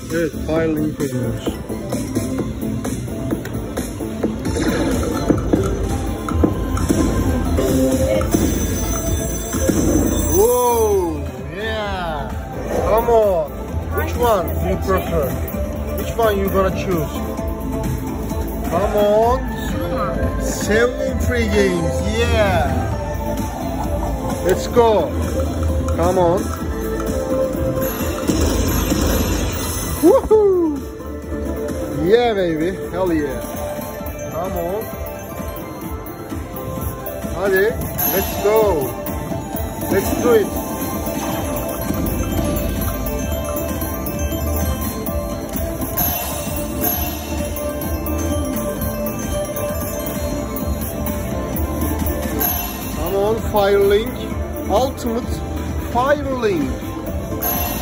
Evet, Fire Link oynuyoruz. Whoa, yeah. Come on. Which one do you prefer? Which one you gonna choose? Come on. 7 free games, yeah. Let's go. Come on. Woohoo! Yeah, baby. Hell yeah. Come on. Hadi. Let's go. Let's do it. Come on, Fire Link. Ultimate Fire Link.